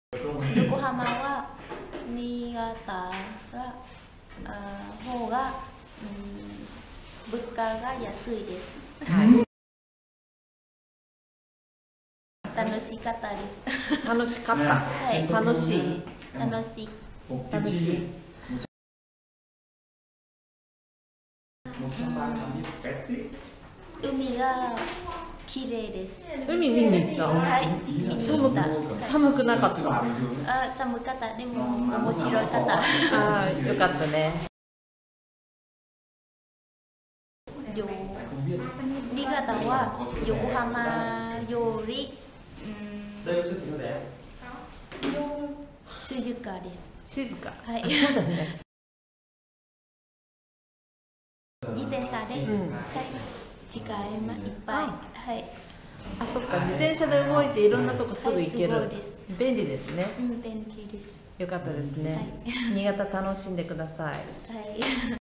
横浜は新潟が方が物価が安いです。楽しかったです。 楽しかった。 はい。 楽しい。 楽しい。 楽しい。 海が綺麗です。 海見に行った。 はい。見に行った。 寒くなかった。 寒かった。でも面白かった。 よかったね。 新潟は横浜より静かです。 静か。 はい。 そうだね。 自転車で、はい、時間いっぱい。はい。 あ、そっか。自転車で動いていろんなとこすぐ行ける。便利ですね。 便利です。 よかったですね。新潟楽しんでください。 はい。